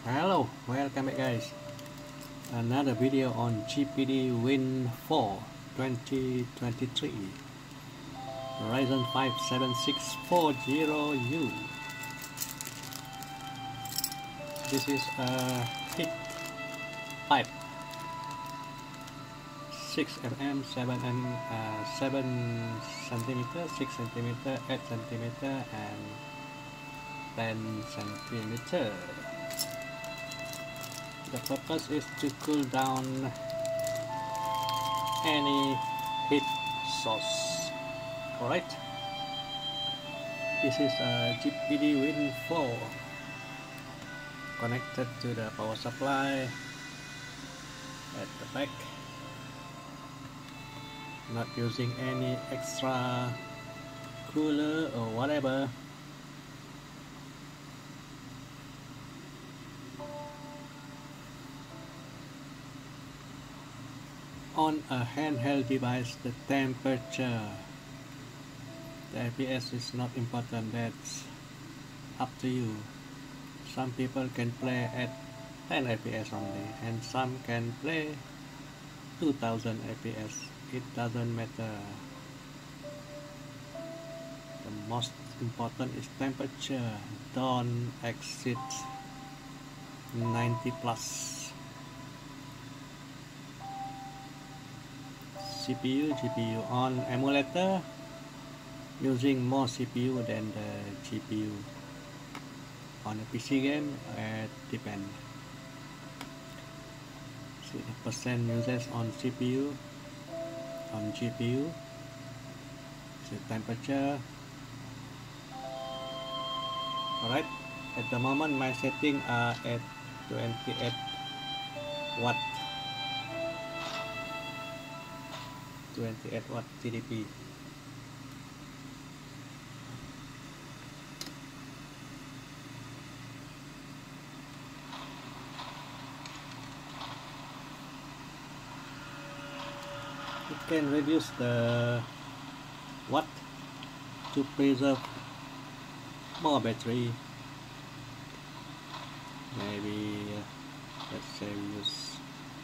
Hello, welcome back guys. Another video on GPD Win 4 2023 Ryzen 5 7640U. This is a heat pipe 6mm, 7 centimeter, 6 centimeter, 8 centimeter, and 10 centimeter. The purpose is to cool down any heat source. Alright, this is a GPD Win 4 connected to the power supply at the back, not using any extra cooler or whatever. On a handheld device, the temperature, the FPS is not important. That's up to you. Some people can play at 10 FPS only, and some can play 2000 FPS. It doesn't matter. The most important is temperature. Don't exceed 90 plus. GPU on emulator, using more CPU than the GPU. On a PC game, it depends. See the percent uses on CPU, on GPU. See temperature. Alright, at the moment my setting are at 28 watt. 28 watt TDP. It can reduce the watt to preserve more battery. Maybe let's say we use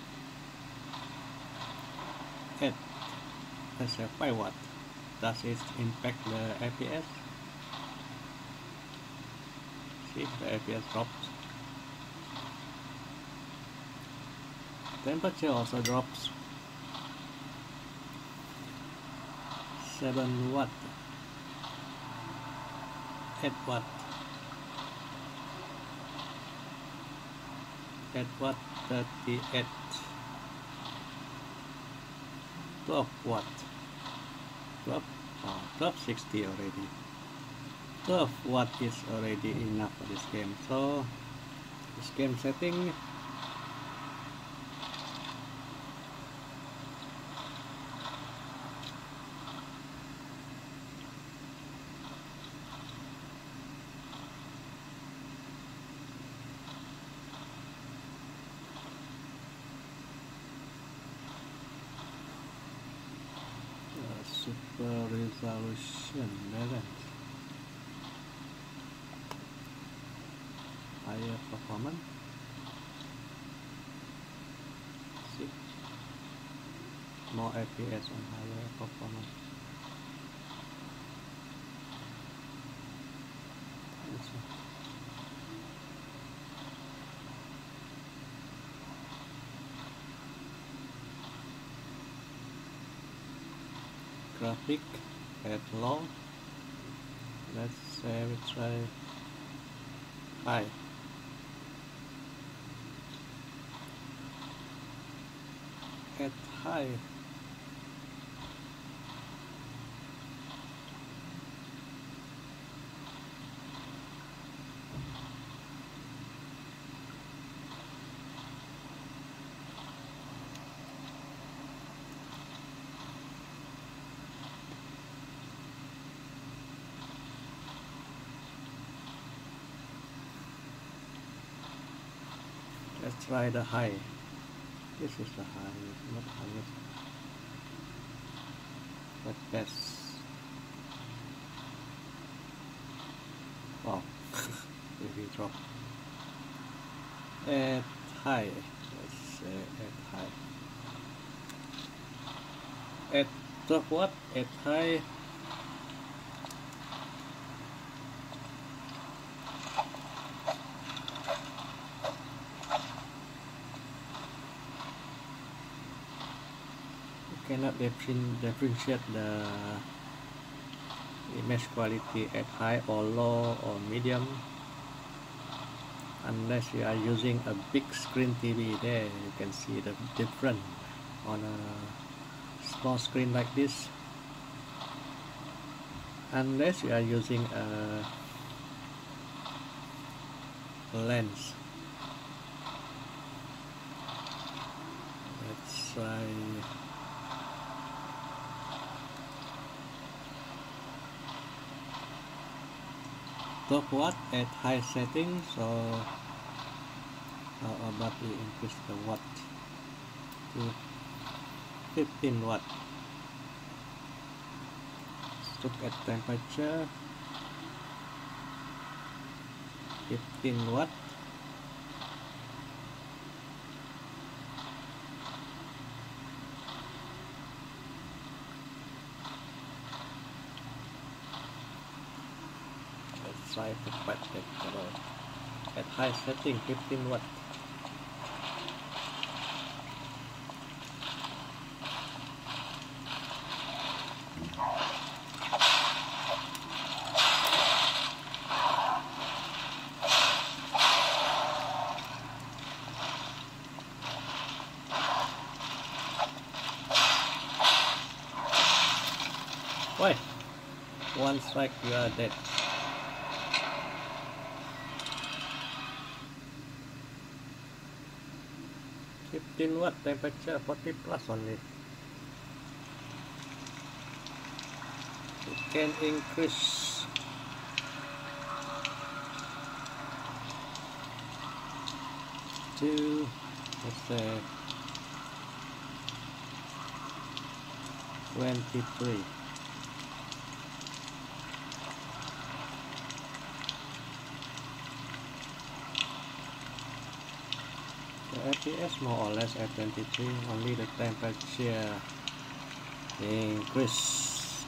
8. Let's say 5 watt. Does it impact the FPS? See, the FPS drops. Temperature also drops. 7 watt, 8 watt, 8 watt, 38, 12 watt, 1260 already. 12 watt is already enough for this game. So this game setting, super resolution balance, higher performance. See, more FPS on higher performance. Graphic at low. Let's say we try high. At high, let's try the high. This is the high, not highest, but best. Wow, really drop. At high. Let's say at high. At top what? At high. You cannot differentiate the image quality at high or low or medium unless you are using a big screen TV. There you can see the difference. On a small screen like this, unless you are using a lens. Let's try top watt at high setting. So how about we increase the watt to 15 watt. Let's look at temperature. 15 watt. Let's try to patch that color at high setting, 15 watt. Why? One strike, you are dead. Watt temperature, 40 plus only. You can increase to, let's say, 23. The FPS more or less at 23, only the temperature increase.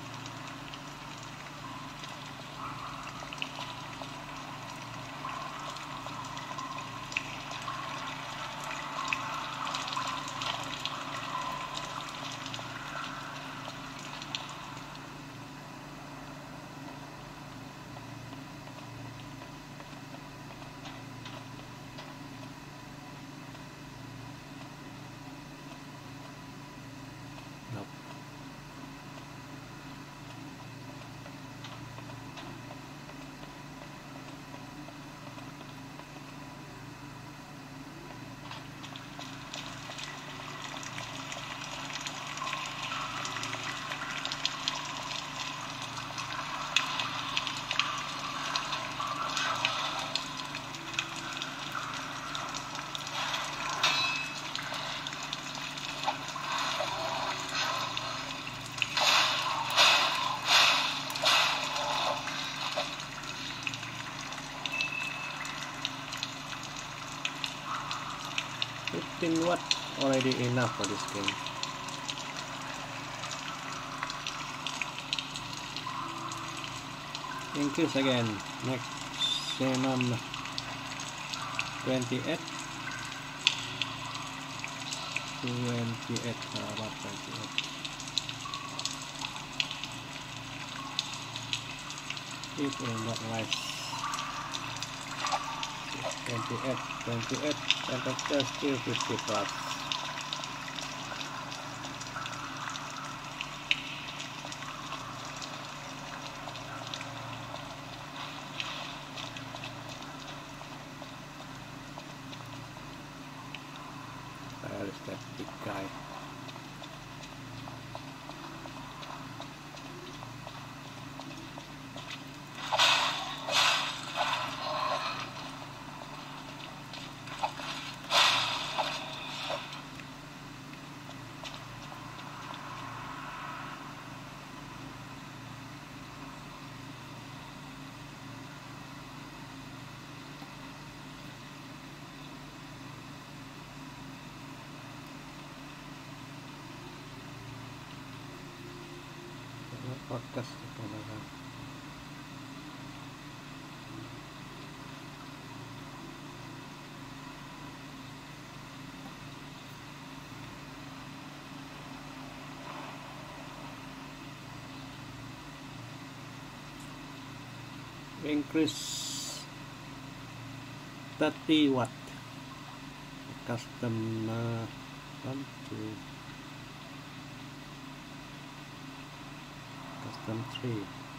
Nope. Watt already enough for this game. Increase again, maximum 28. 28, about 28. It will not rise. 28, temperature still 50 plus. Where is that big guy? custom camera. Increase 30 watt. Custom 1, 2, custom 3.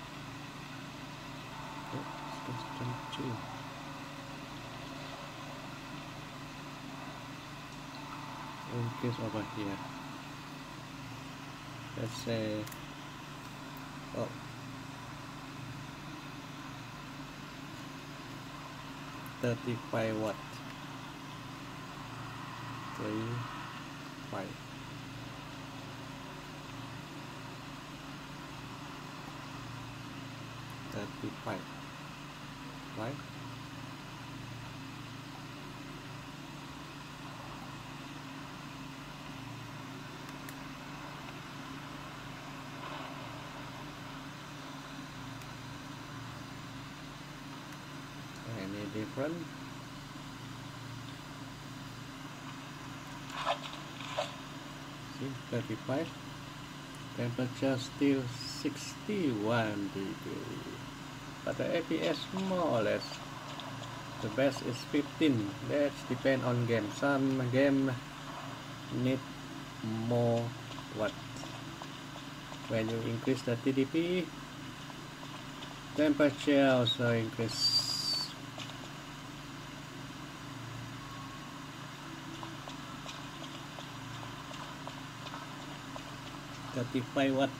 Oops, custom 2. Increase over here. Let's say, oh, 35 watt. 3, 5. Right? Any different? See, 35. Temperature still 61 degrees. But the FPS more or less. The best is 15. That depend on game. Some game need more watt. When you increase the TDP, temperature also increase. $35 watt.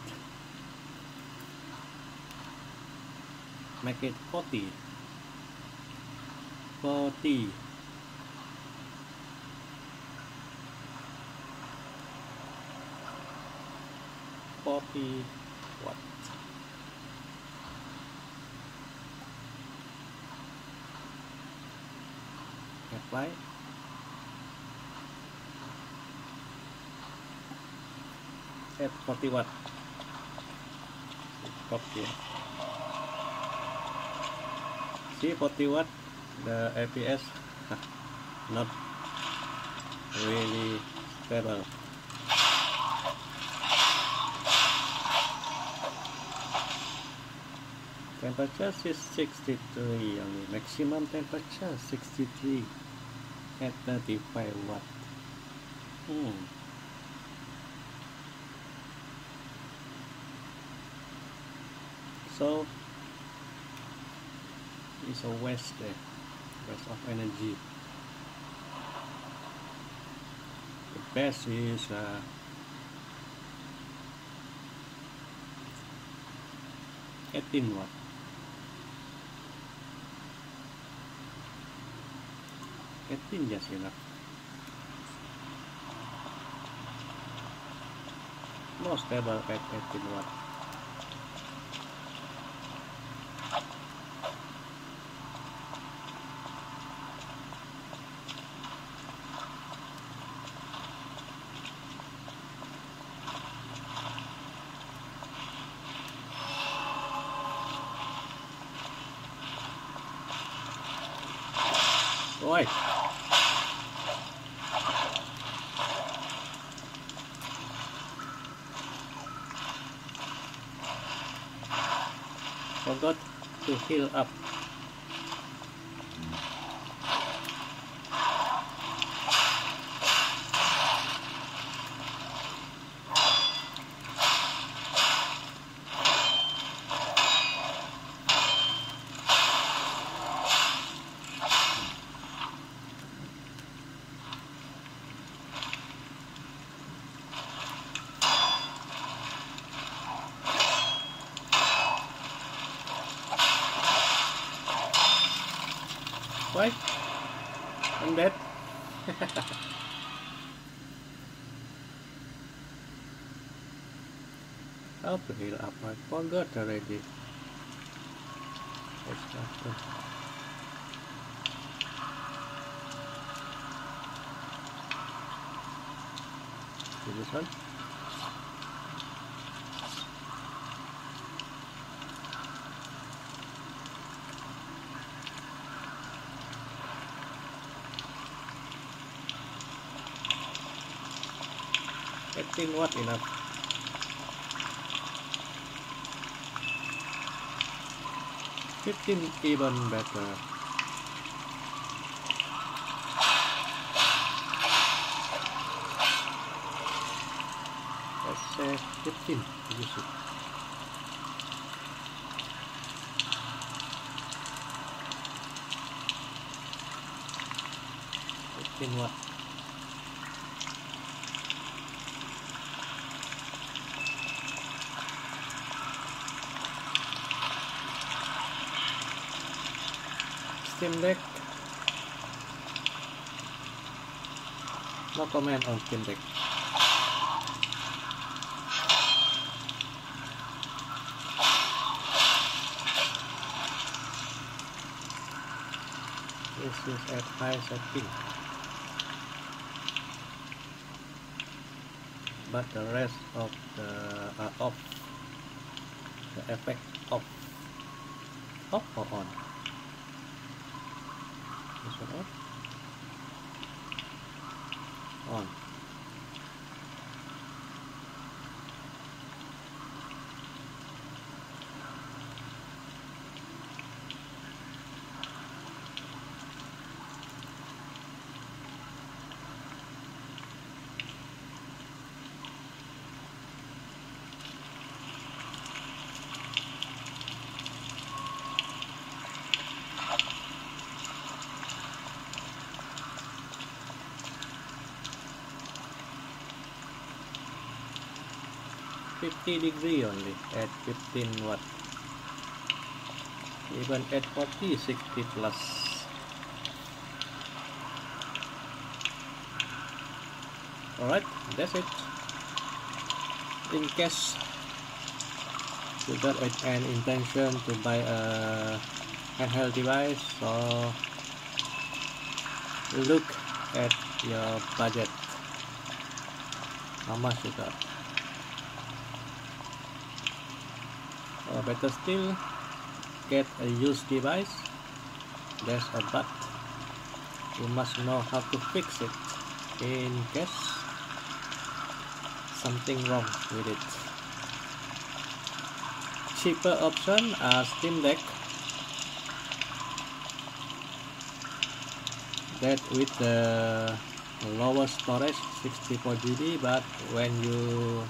Make it 40. 40. 40 watt. Apply. At 40 watt. Stop here. See 40 watt, the FPS not really stable. Temperature is 63 only. Maximum temperature 63 at 35 watt. So it's a waste of energy. The best is 18 watt. 18 just enough. More stable at 18 watt. Oi! Forgot to heal up. Why? I'm dead. How to heal up? I forgot already. Let's start. See this one? 18 watt enough. 15 even better. Let's say 15 use it. Watt. Steam Deck. No comment on Steam Deck. This is at high setting, but the rest of the are off. The effect off. Off or on? This one off. On. $50 only at 15 watt. Even at 40, 60 plus. Alright, that's it. In case you got an intention to buy a handheld device, so look at your budget. How much you got? Or better still, get a used device. There's a but. You must know how to fix it in case something wrong with it. Cheaper option are Steam Deck, that with the lower storage 64 GB, but when you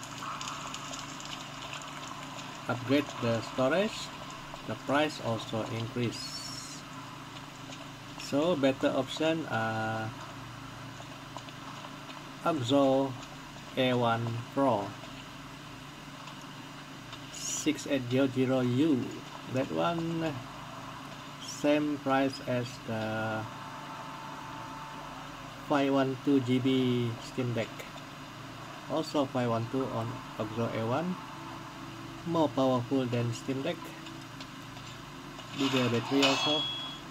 upgrade the storage, the price also increase. So better option are Abzo A1 Pro 6800U. That one same price as the 512 GB Steam Deck. Also 512 on Abzo A1. More powerful than Steam Deck. Bigger battery also.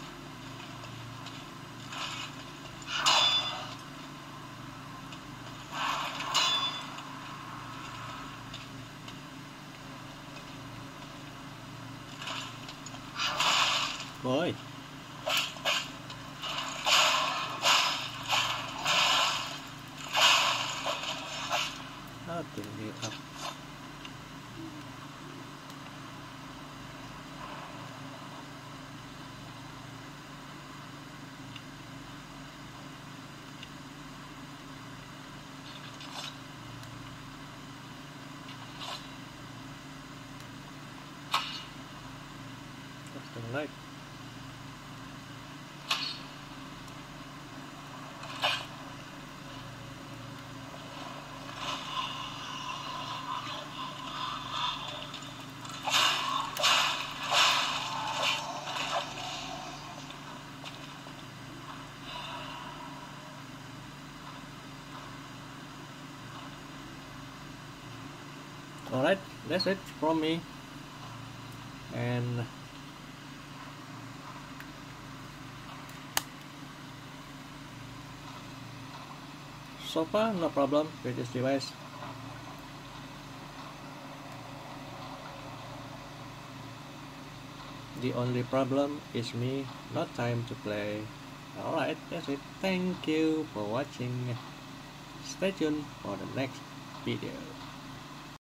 Boy. How to get up? Something like. Alright, that's it from me, and so far no problem with this device. The only problem is me not time to play. Alright, that's it. Thank you for watching. Stay tuned for the next video.